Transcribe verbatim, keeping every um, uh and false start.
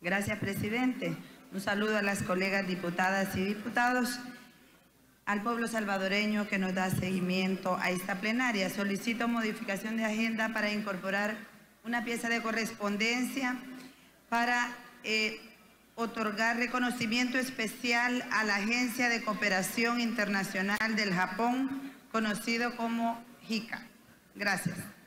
Gracias, presidente. Un saludo a las colegas diputadas y diputados, al pueblo salvadoreño que nos da seguimiento a esta plenaria. Solicito modificación de agenda para incorporar una pieza de correspondencia para eh, otorgar reconocimiento especial a la Agencia de Cooperación Internacional del Japón, conocido como JICA. Gracias.